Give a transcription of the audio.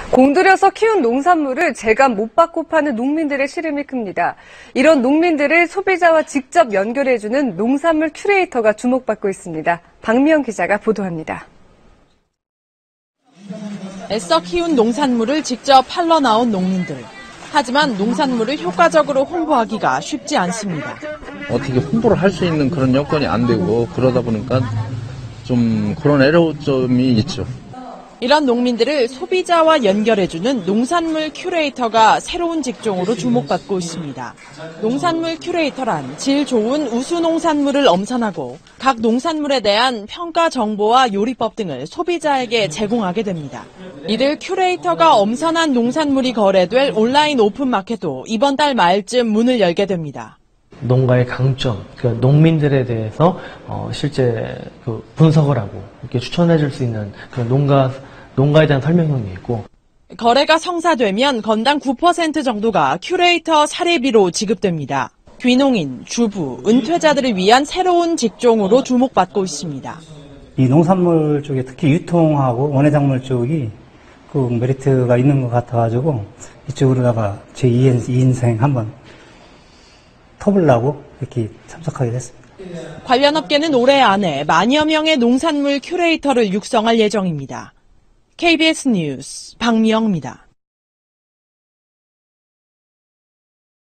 공들여서 키운 농산물을 제값 못 받고 파는 농민들의 시름이 큽니다. 이런 농민들을 소비자와 직접 연결해주는 농산물 큐레이터가 주목받고 있습니다. 박미영 기자가 보도합니다. 애써 키운 농산물을 직접 팔러 나온 농민들. 하지만 농산물을 효과적으로 홍보하기가 쉽지 않습니다. 어떻게 홍보를 할 수 있는 그런 여건이 안 되고 그러다 보니까 좀 그런 애로점이 있죠. 이런 농민들을 소비자와 연결해주는 농산물 큐레이터가 새로운 직종으로 주목받고 있습니다. 농산물 큐레이터란 질 좋은 우수 농산물을 엄선하고 각 농산물에 대한 평가 정보와 요리법 등을 소비자에게 제공하게 됩니다. 이들 큐레이터가 엄선한 농산물이 거래될 온라인 오픈마켓도 이번 달 말쯤 문을 열게 됩니다. 농가의 강점, 농민들에 대해서 실제 분석을 하고 이렇게 추천해 줄 수 있는 그런 농가에 대한 설명이 있고. 거래가 성사되면 건당 9% 정도가 큐레이터 사례비로 지급됩니다. 귀농인, 주부, 은퇴자들을 위한 새로운 직종으로 주목받고 있습니다. 이 농산물 쪽에 특히 유통하고 원예작물 쪽이 그 메리트가 있는 것 같아가지고 이쪽으로다가 제 2인생 한번 터보려고 이렇게 참석하게 됐습니다. 관련 업계는 올해 안에 만여 명의 농산물 큐레이터를 육성할 예정입니다. KBS 뉴스 박미영입니다.